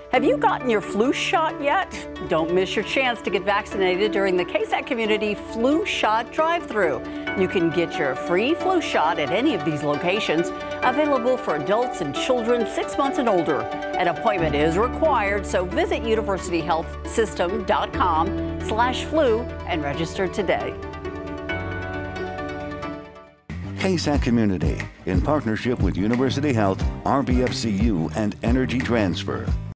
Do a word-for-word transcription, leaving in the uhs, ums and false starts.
Have you gotten your flu shot yet? Don't miss your chance to get vaccinated during the K S A C Community Flu Shot Drive-Thru. You can get your free flu shot at any of these locations, available for adults and children six months and older. An appointment is required, so visit university health system dot com slash flu and register today. K S A C Community, in partnership with University Health, R B F C U, and Energy Transfer.